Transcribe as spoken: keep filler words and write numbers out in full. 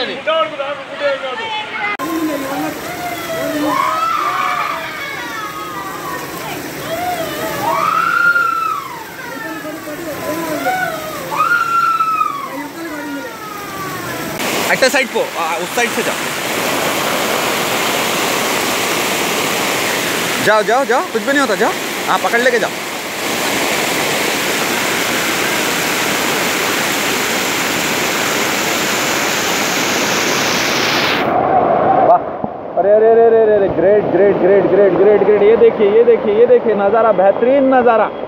नहीं। अच्छा साइड को उस साइड से जाओ जाओ जाओ जाओ कुछ भी नहीं होता, जाओ। हाँ पकड़ लेके जाओ। अरे अरे अरे अरे अरे great great great great great great. ये देखिए ये देखिए ये देखिए नज़ारा, बेहतरीन नज़ारा।